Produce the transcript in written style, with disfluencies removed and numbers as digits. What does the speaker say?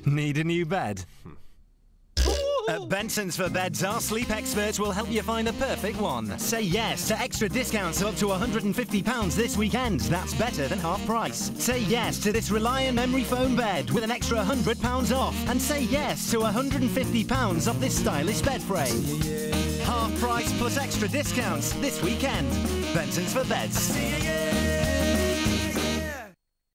Need a new bed? At Benson's for Beds, our sleep experts will help you find the perfect one. Say yes to extra discounts of up to £150 this weekend. That's better than half price. Say yes to this Reliant memory foam bed with an extra £100 off. And say yes to £150 off this stylish bed frame. Half price plus extra discounts this weekend. Benson's for Beds.